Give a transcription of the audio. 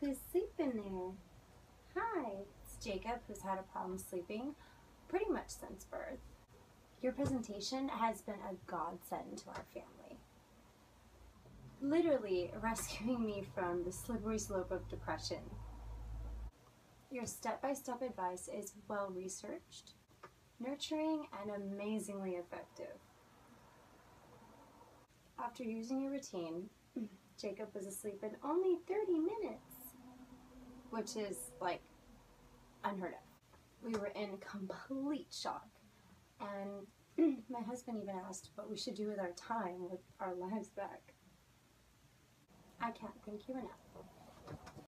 who's sleeping there. Hi, it's Jacob, who's had a problem sleeping pretty much since birth. Your presentation has been a godsend to our family. Literally rescuing me from the slippery slope of depression. Your step-by-step advice is well-researched, nurturing, and amazingly effective. After using your routine, Jacob was asleep in only 30 minutes, which is like unheard of. We were in complete shock, and my husband even asked what we should do with our time with our lives back. I can't thank you enough.